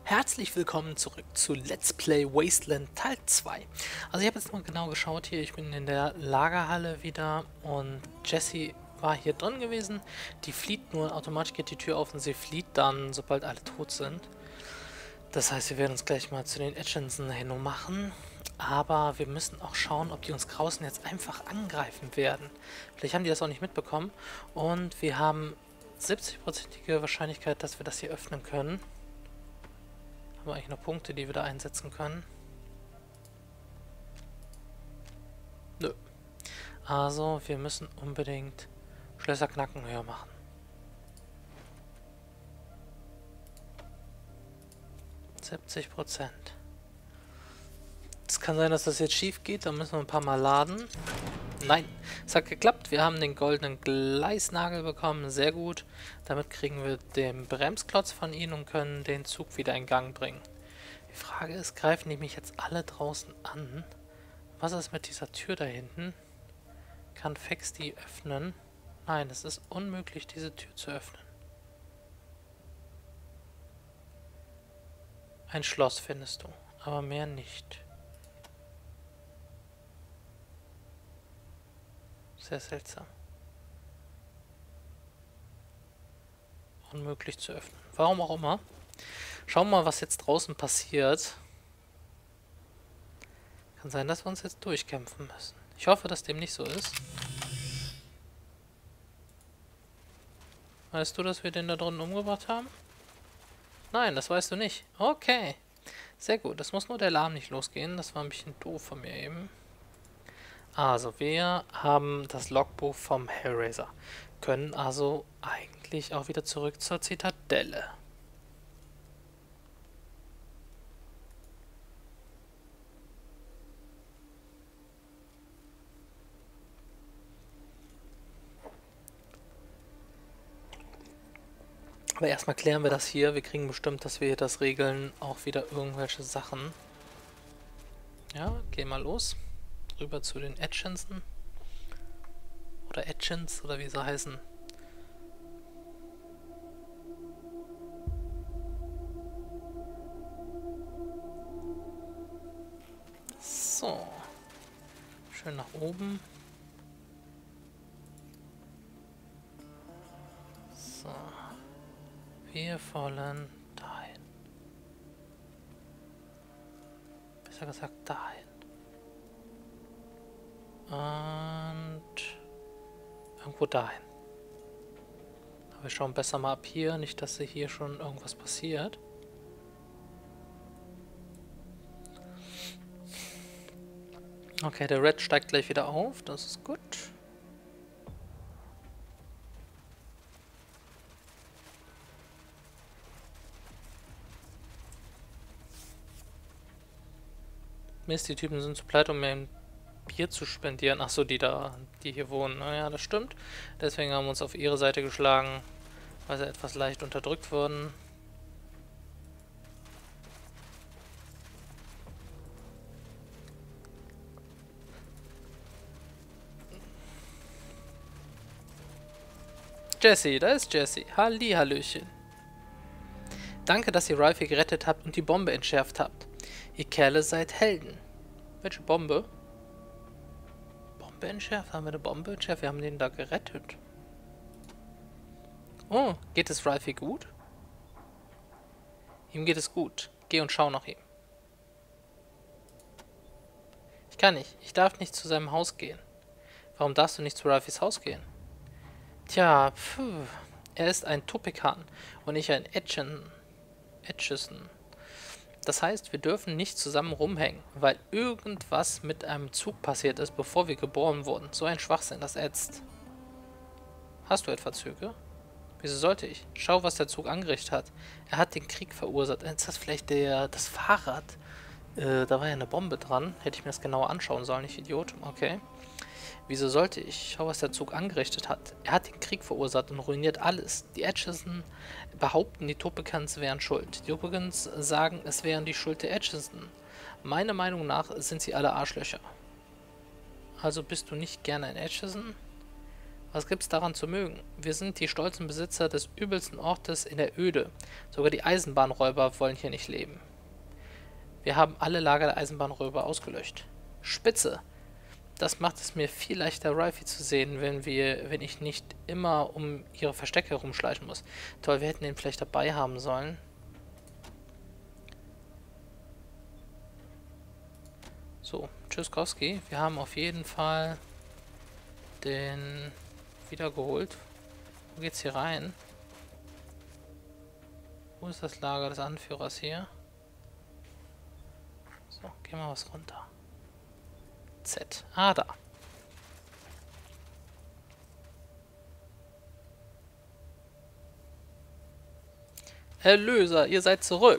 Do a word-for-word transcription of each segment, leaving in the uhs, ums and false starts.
Herzlich willkommen zurück zu Let's Play Wasteland Teil zwei. Also ich habe jetzt mal genau geschaut hier, ich bin in der Lagerhalle wieder und Jessie war hier drin gewesen. Die flieht nur, automatisch geht die Tür auf und sie flieht dann, sobald alle tot sind. Das heißt, wir werden uns gleich mal zu den Aitchinson hin machen. Aber wir müssen auch schauen, ob die uns draußen jetzt einfach angreifen werden. Vielleicht haben die das auch nicht mitbekommen. Und wir haben siebzig-prozentige Wahrscheinlichkeit, dass wir das hier öffnen können. Haben wir eigentlich noch Punkte, die wir da einsetzen können? Nö. Also, wir müssen unbedingt Schlösser knacken höher machen. siebzig Prozent. Es kann sein, dass das jetzt schief geht, dann müssen wir ein paar Mal laden. Nein, es hat geklappt. Wir haben den goldenen Gleisnagel bekommen. Sehr gut. Damit kriegen wir den Bremsklotz von ihnen und können den Zug wieder in Gang bringen. Die Frage ist, greifen die mich jetzt alle draußen an? Was ist mit dieser Tür da hinten? Kann Fex die öffnen? Nein, es ist unmöglich, diese Tür zu öffnen. Ein Schloss findest du, aber mehr nicht. Sehr seltsam. Unmöglich zu öffnen. Warum auch immer. Schauen wir mal, was jetzt draußen passiert. Kann sein, dass wir uns jetzt durchkämpfen müssen. Ich hoffe, dass dem nicht so ist. Weißt du, dass wir den da drinnen umgebracht haben? Nein, das weißt du nicht. Okay. Sehr gut. Das muss nur der Alarm nicht losgehen. Das war ein bisschen doof von mir eben. Also, wir haben das Logbuch vom Hellraiser. Können also eigentlich auch wieder zurück zur Zitadelle. Aber erstmal klären wir das hier. Wir kriegen bestimmt, dass wir hier das regeln, auch wieder irgendwelche Sachen. Ja, geh mal los. Rüber zu den Aitchinson. Oder Aitchins, oder wie sie heißen. So. Schön nach oben. So. Wir wollen dahin. Besser gesagt dahin. Und irgendwo dahin. Aber wir schauen besser mal ab hier, nicht, dass hier schon irgendwas passiert. Okay, der Red steigt gleich wieder auf, das ist gut. Mist, die Typen sind zu pleite, um mir ein Bier zu spendieren. Achso, die da, die hier wohnen. Naja, das stimmt. Deswegen haben wir uns auf ihre Seite geschlagen, weil sie etwas leicht unterdrückt wurden. Jessie, da ist Jessie. Hallihallöchen. Danke, dass ihr Ralphie gerettet habt und die Bombe entschärft habt. Ihr Kerle seid Helden. Welche Bombe? Bombe entschärft? Haben wir eine Bombe entschärft? Wir haben den da gerettet. Oh, geht es Ralphie gut? Ihm geht es gut. Geh und schau nach ihm. Ich kann nicht. Ich darf nicht zu seinem Haus gehen. Warum darfst du nicht zu Ralphies Haus gehen? Tja, pfuh. Er ist ein Topikan und ich ein Aitchinson. Aitchison. Das heißt, wir dürfen nicht zusammen rumhängen, weil irgendwas mit einem Zug passiert ist, bevor wir geboren wurden. So ein Schwachsinn, das ätzt. Hast du etwa Züge? Wieso sollte ich? Schau, was der Zug angerichtet hat. Er hat den Krieg verursacht. Ist das vielleicht der, das Fahrrad? Äh, da war ja eine Bombe dran. Hätte ich mir das genauer anschauen sollen, ich Idiot. Okay. Wieso sollte ich? Schau, was der Zug angerichtet hat. Er hat den Krieg verursacht und ruiniert alles. Die Aitchison behaupten, die Topicans wären schuld. Die Topicans sagen, es wären die Schuld der Aitchison. Meiner Meinung nach sind sie alle Arschlöcher. Also bist du nicht gerne ein Aitchison? Was gibt's daran zu mögen? Wir sind die stolzen Besitzer des übelsten Ortes in der Öde. Sogar die Eisenbahnräuber wollen hier nicht leben. Wir haben alle Lager der Eisenbahnräuber ausgelöscht. Spitze! Das macht es mir viel leichter, Ralphie zu sehen, wenn wir, wenn ich nicht immer um ihre Verstecke herumschleichen muss. Toll, wir hätten ihn vielleicht dabei haben sollen. So, Tschüsskowski. Wir haben auf jeden Fall den wiedergeholt. Wo geht's hier rein? Wo ist das Lager des Anführers hier? So, gehen wir was runter. Z. Ah, da. Erlöser, ihr seid zurück.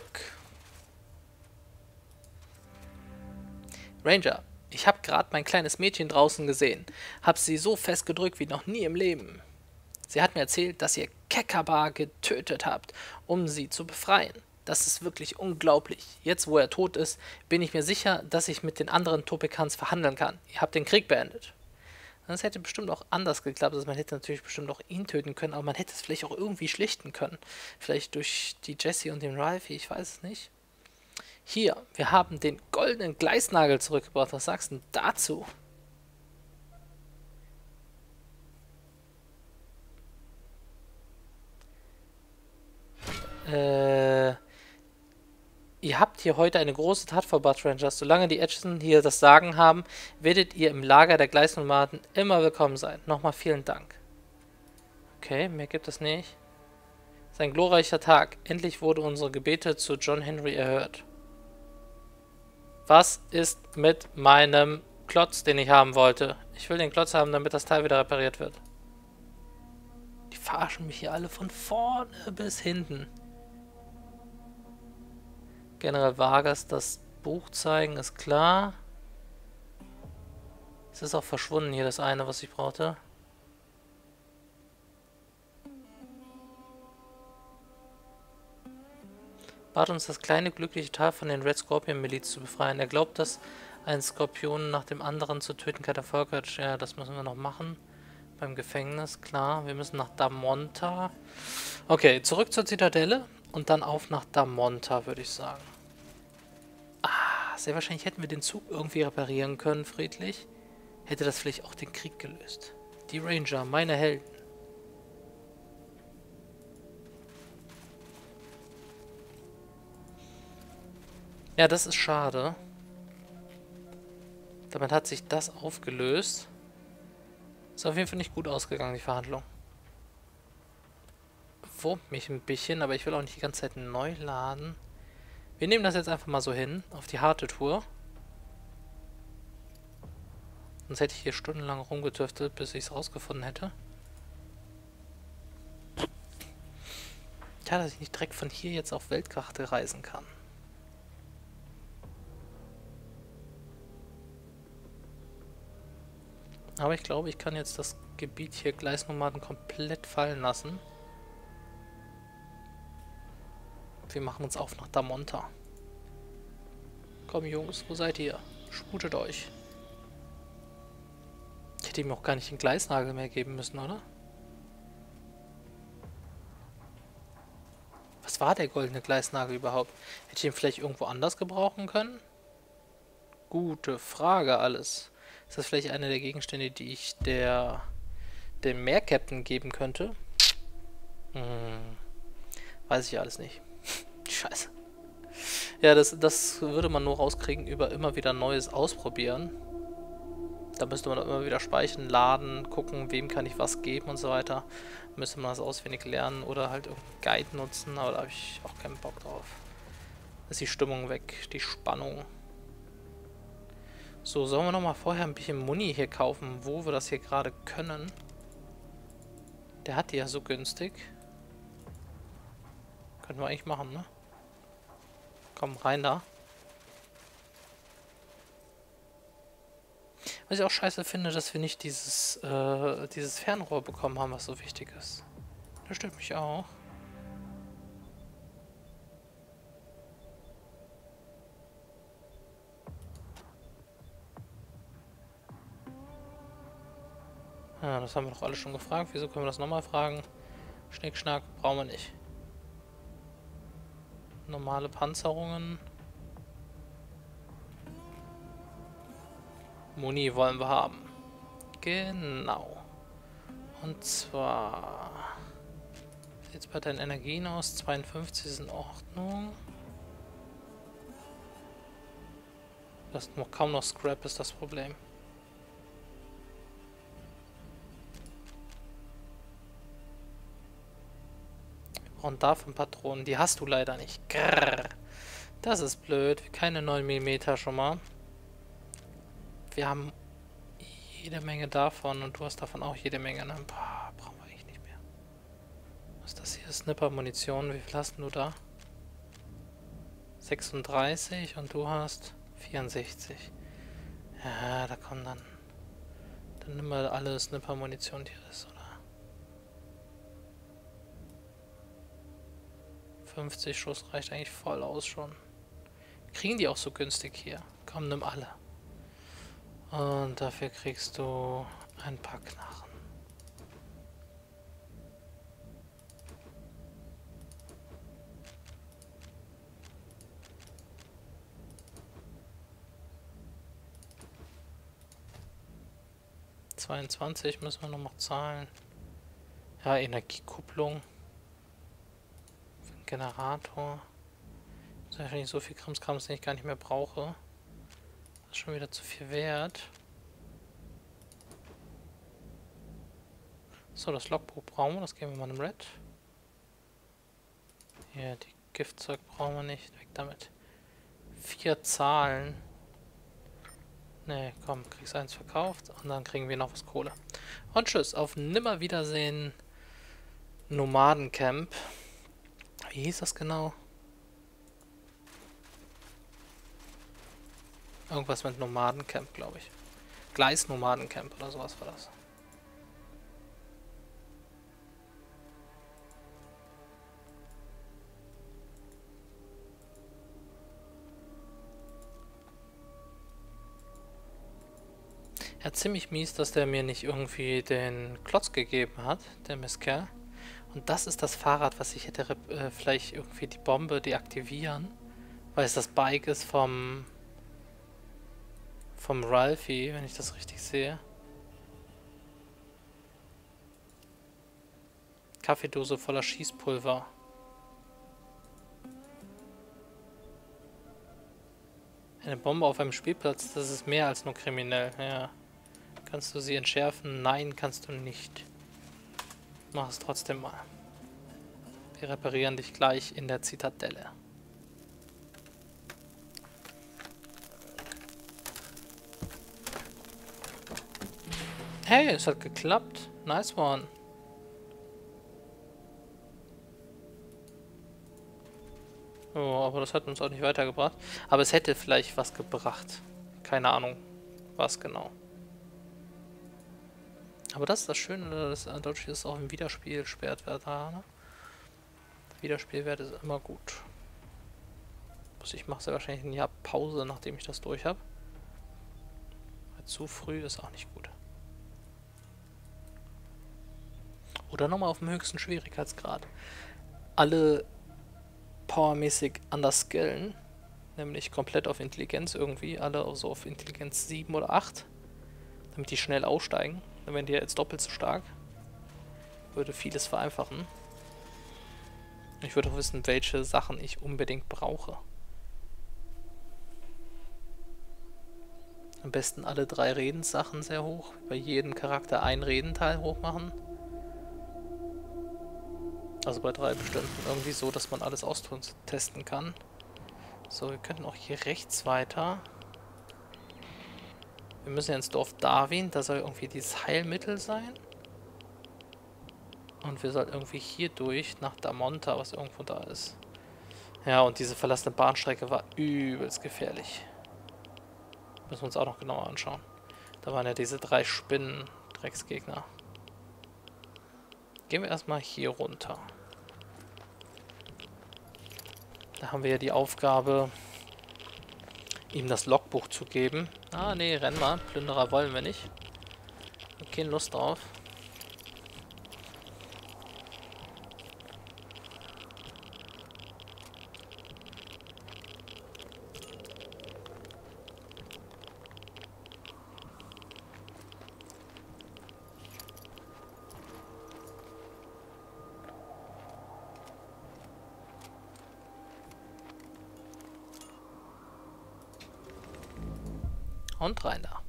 Ranger, ich habe gerade mein kleines Mädchen draußen gesehen. Hab sie so fest gedrückt wie noch nie im Leben. Sie hat mir erzählt, dass ihr Kekaba getötet habt, um sie zu befreien. Das ist wirklich unglaublich. Jetzt, wo er tot ist, bin ich mir sicher, dass ich mit den anderen Topekans verhandeln kann. Ihr habt den Krieg beendet. Das hätte bestimmt auch anders geklappt. Also man hätte natürlich bestimmt auch ihn töten können, aber man hätte es vielleicht auch irgendwie schlichten können. Vielleicht durch die Jessie und den Ralphie, ich weiß es nicht. Hier, wir haben den goldenen Gleisnagel zurückgebracht. Was sagst du denn dazu? Äh... Ihr habt hier heute eine große Tat vollbracht, Rangers. Solange die Edgerton hier das Sagen haben, werdet ihr im Lager der Gleisnomaden immer willkommen sein. Nochmal vielen Dank. Okay, mehr gibt es nicht. Es ist ein glorreicher Tag. Endlich wurde unsere Gebete zu John Henry erhört. Was ist mit meinem Klotz, den ich haben wollte? Ich will den Klotz haben, damit das Teil wieder repariert wird. Die verarschen mich hier alle von vorne bis hinten. General Vargas das Buch zeigen, ist klar. Es ist auch verschwunden hier, das eine, was ich brauchte. Bat uns das kleine glückliche Tal von den Red Scorpion Miliz zu befreien. Er glaubt, dass ein Skorpion nach dem anderen zu töten kein Erfolg hat. Ja, das müssen wir noch machen. Beim Gefängnis, klar. Wir müssen nach Damonta. Okay, zurück zur Zitadelle und dann auf nach Damonta, würde ich sagen. Ah, sehr wahrscheinlich hätten wir den Zug irgendwie reparieren können, friedlich. Hätte das vielleicht auch den Krieg gelöst. Die Ranger, meine Helden. Ja, das ist schade. Damit hat sich das aufgelöst. Ist auf jeden Fall nicht gut ausgegangen, die Verhandlung. Wurmt mich ein bisschen, aber ich will auch nicht die ganze Zeit neu laden. Wir nehmen das jetzt einfach mal so hin, auf die harte Tour. Sonst hätte ich hier stundenlang rumgetüftelt, bis ich es rausgefunden hätte. Tja, dass ich nicht direkt von hier jetzt auf Weltkarte reisen kann. Aber ich glaube, ich kann jetzt das Gebiet hier Gleisnomaden komplett fallen lassen. Wir machen uns auf nach Damonta. Komm Jungs, wo seid ihr? Sputet euch. Ich hätte ihm auch gar nicht den Gleisnagel mehr geben müssen, oder? Was war der goldene Gleisnagel überhaupt? Hätte ich ihn vielleicht irgendwo anders gebrauchen können? Gute Frage alles. Ist das vielleicht einer der Gegenstände, die ich der dem Meerkapitän geben könnte? Hm, weiß ich alles nicht. Scheiße. Ja, das, das würde man nur rauskriegen über immer wieder Neues ausprobieren. Da müsste man immer wieder speichern, laden, gucken, wem kann ich was geben und so weiter. Müsste man das auswendig lernen oder halt irgendeinen Guide nutzen, aber da habe ich auch keinen Bock drauf. Da ist die Stimmung weg, die Spannung. So, sollen wir nochmal vorher ein bisschen Muni hier kaufen, wo wir das hier gerade können? Der hat die ja so günstig. Können wir eigentlich machen, ne? Komm, rein da. Was ich auch scheiße finde, dass wir nicht dieses, äh, dieses Fernrohr bekommen haben, was so wichtig ist. Das stört mich auch. Ja, das haben wir doch alle schon gefragt. Wieso können wir das nochmal fragen? Schnickschnack brauchen wir nicht. Normale Panzerungen. Muni wollen wir haben. Genau. Und zwar... Wie sieht es bei deinen Energien aus? zweiundfünfzig ist in Ordnung. Das ist noch kaum noch Scrap, ist das Problem. Wir brauchen davon Patronen. Die hast du leider nicht. Grrr. Das ist blöd. Keine neun Millimeter schon mal. Wir haben jede Menge davon und du hast davon auch jede Menge. Ne? Boah, brauchen wir eigentlich nicht mehr. Was ist das hier? Snipper-Munition. Wie viel hast du da? sechsunddreißig und du hast vierundsechzig. Ja, da kommen dann... Dann nimm mal alle Snipper-Munition, die ist, oder? fünfzig Schuss reicht eigentlich voll aus schon. Kriegen die auch so günstig hier? Komm, nimm alle. Und dafür kriegst du ein paar Knarren. zweiundzwanzig müssen wir noch mal zahlen. Ja, Energiekupplung. Für den Generator. Das ist wahrscheinlich so viel Krimskrams, den ich gar nicht mehr brauche. Das ist schon wieder zu viel wert. So, das Logbuch brauchen wir. Das geben wir mal einem Red. Hier, die Giftzeug brauchen wir nicht. Weg damit. Vier Zahlen. Ne, komm, kriegst eins verkauft und dann kriegen wir noch was Kohle. Und tschüss, auf Nimmerwiedersehen. Nomadencamp. Wie hieß das genau? Irgendwas mit Nomadencamp, glaube ich. Gleis-Nomadencamp oder sowas war das. Ja, ziemlich mies, dass der mir nicht irgendwie den Klotz gegeben hat, der Mistkerl. Und das ist das Fahrrad, was ich hätte äh, vielleicht irgendwie die Bombe deaktivieren. Weil es das Bike ist vom... vom Ralphie, wenn ich das richtig sehe. Kaffeedose voller Schießpulver. Eine Bombe auf einem Spielplatz, das ist mehr als nur kriminell, ja. Kannst du sie entschärfen? Nein, kannst du nicht. Mach es trotzdem mal. Wir reparieren dich gleich in der Zitadelle. Hey, es hat geklappt. Nice one. Oh, aber das hat uns auch nicht weitergebracht. Aber es hätte vielleicht was gebracht. Keine Ahnung, was genau. Aber das ist das Schöne, dass dadurch ist auch ein Wiederspielwert da. Ne? Wiederspielwert ist immer gut. Ich mache sehr wahrscheinlich ein Jahr Pause, nachdem ich das durch habe. Zu früh ist auch nicht gut. Oder nochmal auf dem höchsten Schwierigkeitsgrad. Alle powermäßig anders skillen. Nämlich komplett auf Intelligenz irgendwie. Alle also auf Intelligenz sieben oder acht. Damit die schnell aussteigen. Dann wären die ja jetzt doppelt so stark. Würde vieles vereinfachen. Ich würde auch wissen, welche Sachen ich unbedingt brauche. Am besten alle drei Redenssachen sehr hoch. Bei jedem Charakter ein Redenteil hoch machen. Also bei drei bestimmten. Irgendwie so, dass man alles austesten kann. So, wir könnten auch hier rechts weiter. Wir müssen ja ins Dorf Darwin. Da soll irgendwie dieses Heilmittel sein. Und wir sollten irgendwie hier durch nach Damonta, was irgendwo da ist. Ja, und diese verlassene Bahnstrecke war übelst gefährlich. Müssen wir uns auch noch genauer anschauen. Da waren ja diese drei Spinnen-Drecksgegner. Gehen wir erstmal hier runter. Da haben wir ja die Aufgabe, ihm das Logbuch zu geben. Ah, nee, renn mal. Plünderer wollen wir nicht. Keine Lust drauf. Und rein da.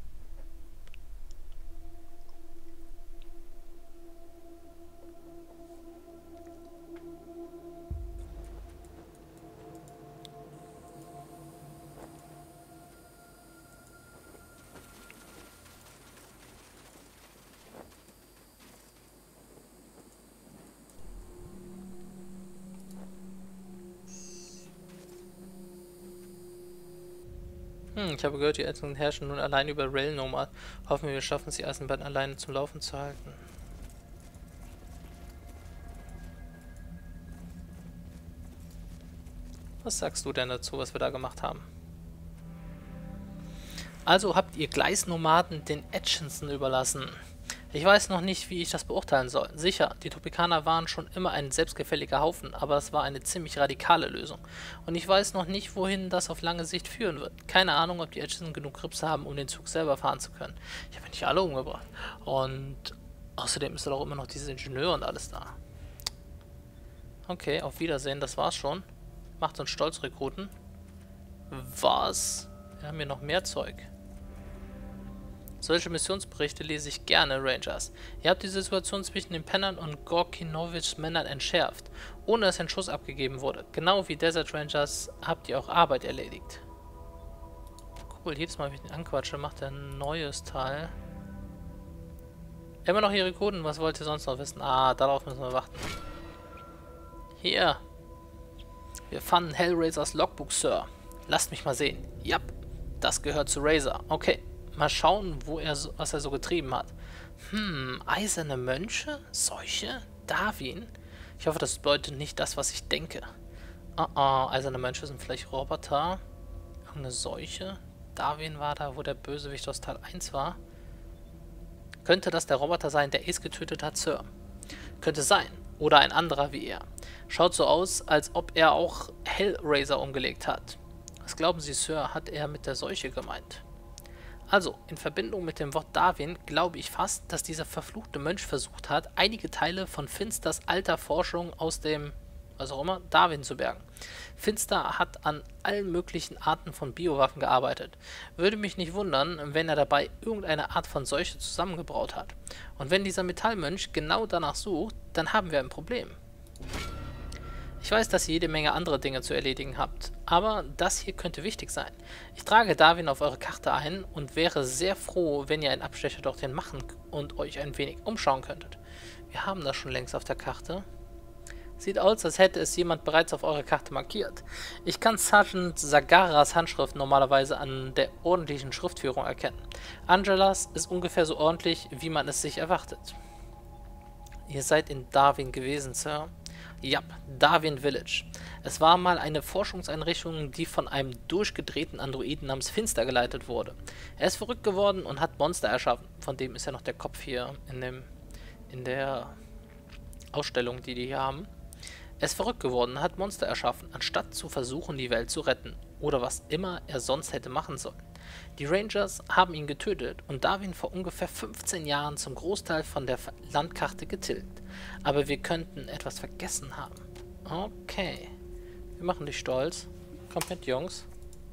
Hm, ich habe gehört, die Eltern herrschen nun allein über Rail Nomad. Hoffen wir, wir schaffen es, die Eisenbahn alleine zum Laufen zu halten. Was sagst du denn dazu, was wir da gemacht haben? Also habt ihr Gleisnomaden den Atchinson überlassen. Ich weiß noch nicht, wie ich das beurteilen soll. Sicher, die Topikaner waren schon immer ein selbstgefälliger Haufen, aber es war eine ziemlich radikale Lösung. Und ich weiß noch nicht, wohin das auf lange Sicht führen wird. Keine Ahnung, ob die Atchinson genug Grips haben, um den Zug selber fahren zu können. Ich habe nicht alle umgebracht. Und außerdem ist da doch immer noch dieser Ingenieur und alles da. Okay, auf Wiedersehen, das war's schon. Macht uns stolz, Rekruten. Was? Wir haben hier noch mehr Zeug. Solche Missionsberichte lese ich gerne, Rangers. Ihr habt die Situation zwischen den Pennern und Gorkinovichs Männern entschärft, ohne dass ein Schuss abgegeben wurde. Genau wie Desert Rangers habt ihr auch Arbeit erledigt. Cool, jedes Mal, wenn ich den anquatsche, macht er ein neues Teil. Immer noch ihre Coden, was wollt ihr sonst noch wissen? Ah, darauf müssen wir warten. Hier. Wir fanden Hellraisers Logbook, Sir. Lasst mich mal sehen. Jap, das gehört zu Razor. Okay. Mal schauen, wo er so, was er so getrieben hat. Hm, eiserne Mönche? Seuche? Darwin? Ich hoffe, das bedeutet nicht das, was ich denke. Ah, uh -uh, eiserne Mönche sind vielleicht Roboter. Irgendeine Seuche? Darwin war da, wo der Bösewicht aus Teil eins war. Könnte das der Roboter sein, der Ace getötet hat, Sir? Könnte sein. Oder ein anderer wie er. Schaut so aus, als ob er auch Hellraiser umgelegt hat. Was glauben Sie, Sir, hat er mit der Seuche gemeint? Also, in Verbindung mit dem Wort Darwin glaube ich fast, dass dieser verfluchte Mönch versucht hat, einige Teile von Finsters alter Forschung aus dem, was auch immer, Darwin zu bergen. Finster hat an allen möglichen Arten von Biowaffen gearbeitet. Würde mich nicht wundern, wenn er dabei irgendeine Art von Seuche zusammengebraut hat. Und wenn dieser Metallmönch genau danach sucht, dann haben wir ein Problem. Ich weiß, dass ihr jede Menge andere Dinge zu erledigen habt, aber das hier könnte wichtig sein. Ich trage Darwin auf eure Karte ein und wäre sehr froh, wenn ihr einen Abstecher dorthin machen und euch ein wenig umschauen könntet. Wir haben das schon längst auf der Karte. Sieht aus, als hätte es jemand bereits auf eurer Karte markiert. Ich kann Sergeant Zagaras Handschrift normalerweise an der ordentlichen Schriftführung erkennen. Angelas ist ungefähr so ordentlich, wie man es sich erwartet. Ihr seid in Darwin gewesen, Sir. Ja, Darwin Village. Es war mal eine Forschungseinrichtung, die von einem durchgedrehten Androiden namens Finster geleitet wurde. Er ist verrückt geworden und hat Monster erschaffen. Von dem ist ja noch der Kopf hier in, dem, in der Ausstellung, die die hier haben. Er ist verrückt geworden und hat Monster erschaffen, anstatt zu versuchen, die Welt zu retten. Oder was immer er sonst hätte machen sollen. Die Rangers haben ihn getötet und Darwin vor ungefähr fünfzehn Jahren zum Großteil von der Landkarte getilgt. Aber wir könnten etwas vergessen haben. Okay. Wir machen dich stolz. Kommt mit, Jungs.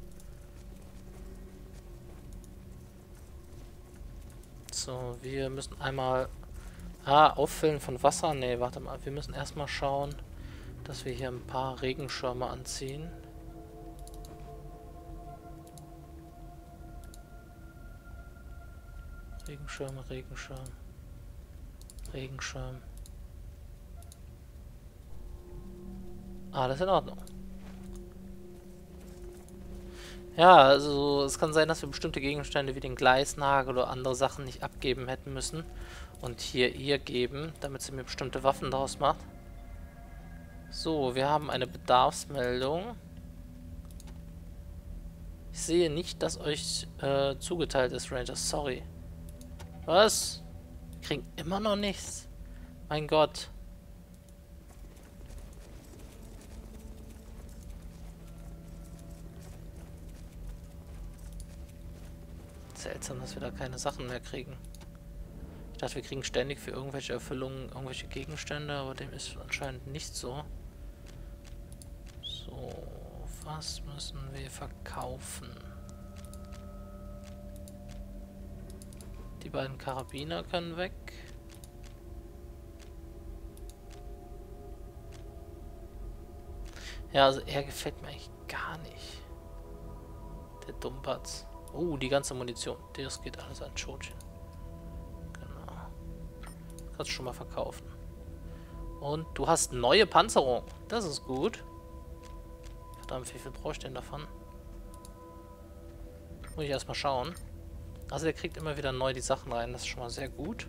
So, wir müssen einmal... Ah, auffüllen von Wasser? Nee, warte mal. Wir müssen erstmal schauen, dass wir hier ein paar Regenschirme anziehen. Regenschirm, Regenschirm, Regenschirm. Alles in Ordnung. Ja, also es kann sein, dass wir bestimmte Gegenstände wie den Gleisnagel oder andere Sachen nicht abgeben hätten müssen. Und hier ihr geben, damit sie mir bestimmte Waffen daraus macht. So, wir haben eine Bedarfsmeldung. Ich sehe nicht, dass euch äh, zugeteilt ist, Rangers. Sorry. Was? Wir kriegen immer noch nichts. Mein Gott. Seltsam, dass wir da keine Sachen mehr kriegen. Ich dachte, wir kriegen ständig für irgendwelche Erfüllungen irgendwelche Gegenstände, aber dem ist anscheinend nicht so. So, was müssen wir verkaufen? Die beiden Karabiner können weg. Ja, also er gefällt mir eigentlich gar nicht. Der Dummbatz. Oh, die ganze Munition. Das geht alles an Chojin. Genau. Kannst du schon mal verkaufen. Und du hast neue Panzerung. Das ist gut. Verdammt, wie viel brauche ich denn davon? Muss ich erstmal schauen. Also der kriegt immer wieder neu die Sachen rein. Das ist schon mal sehr gut.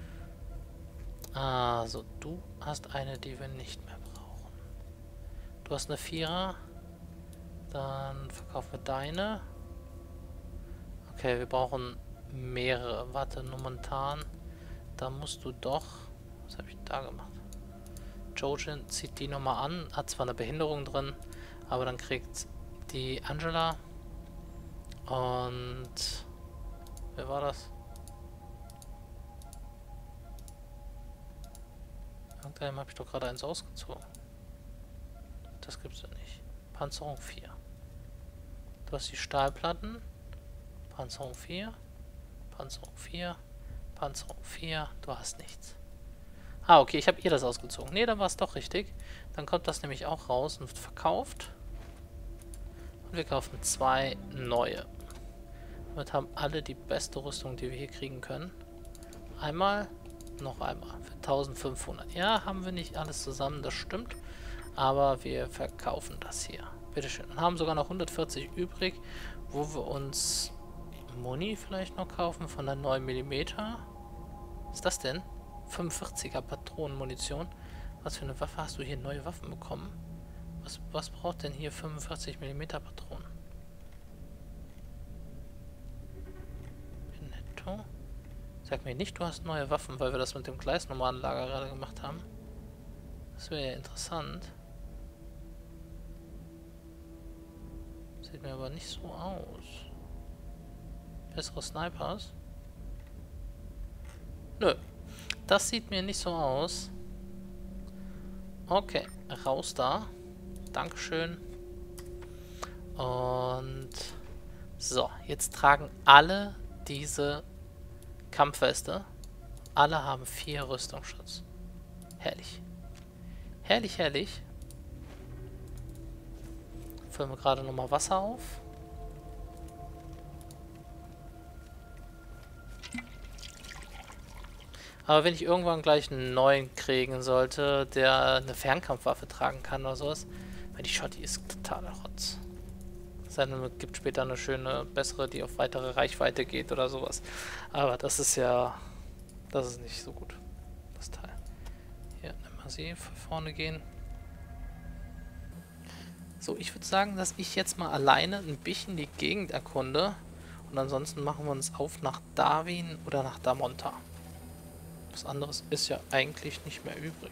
Also, du hast eine, die wir nicht mehr brauchen. Du hast eine Vierer. Dann verkaufen wir deine. Okay, wir brauchen mehrere. Warte, momentan. Da musst du doch... Was habe ich da gemacht? Chojin zieht die nochmal an. Hat zwar eine Behinderung drin, aber dann kriegt die Angela. Und... Wer war das? Irgendeinem habe ich doch gerade eins ausgezogen. Das gibt's ja nicht. Panzerung vier. Du hast die Stahlplatten. Panzerung vier. Panzerung vier. Panzerung vier. Du hast nichts. Ah, okay, ich habe ihr das ausgezogen. Ne, dann war es doch richtig. Dann kommt das nämlich auch raus und wird verkauft. Und wir kaufen zwei neue. Damit haben alle die beste Rüstung, die wir hier kriegen können. Einmal, noch einmal. Für eintausendfünfhundert. Ja, haben wir nicht alles zusammen, das stimmt. Aber wir verkaufen das hier. Bitteschön. Und haben sogar noch hundertvierzig übrig, wo wir uns Muni vielleicht noch kaufen von der neun Millimeter. Was ist das denn? fünfundvierziger Patronenmunition. Was für eine Waffe hast du hier? Neue Waffen bekommen? Was, was braucht denn hier fünfundvierzig Millimeter Patronen? Netto? Sag mir nicht, du hast neue Waffen, weil wir das mit dem Gleisnummernlager gerade gemacht haben. Das wäre ja interessant. Sieht mir aber nicht so aus. Bessere Snipers? Nö. Das sieht mir nicht so aus. Okay, raus da. Dankeschön. Und so, jetzt tragen alle diese Kampfweste. Alle haben vier Rüstungsschutz. Herrlich. Herrlich, herrlich. Füllen wir gerade nochmal Wasser auf. Aber wenn ich irgendwann gleich einen neuen kriegen sollte, der eine Fernkampfwaffe tragen kann oder sowas, weil die Schotti ist totaler Rotz. Es gibt später eine schöne, bessere, die auf weitere Reichweite geht oder sowas. Aber das ist ja, das ist nicht so gut, das Teil. Hier, nimm mal sie, für vorne gehen. So, ich würde sagen, dass ich jetzt mal alleine ein bisschen die Gegend erkunde. Und ansonsten machen wir uns auf nach Darwin oder nach Damonta. Was anderes ist ja eigentlich nicht mehr übrig.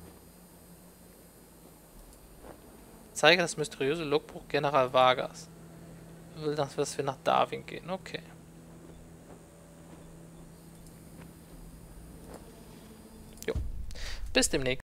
Zeige das mysteriöse Logbuch General Vargas. Will, dass wir nach Darwin gehen. Okay. Jo. Bis demnächst.